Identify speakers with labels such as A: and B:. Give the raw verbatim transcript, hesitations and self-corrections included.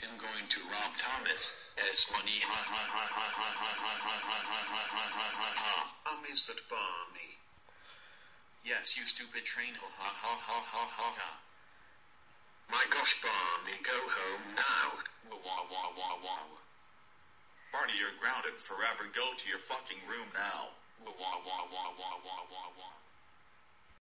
A: I'm going to rob Thomas. S money, ha ha ha ha ha ha ha ha ha ha ha ha ha ha.
B: Um, is that Barney?
C: Yes, you stupid train. Ha ha ha ha ha ha ha.
B: My gosh, Barney, go home now.
C: Wah wah wah wah wah.
D: Barney, you're grounded forever. Go to your fucking room now.
C: Wah wah wah wah wah wah wah.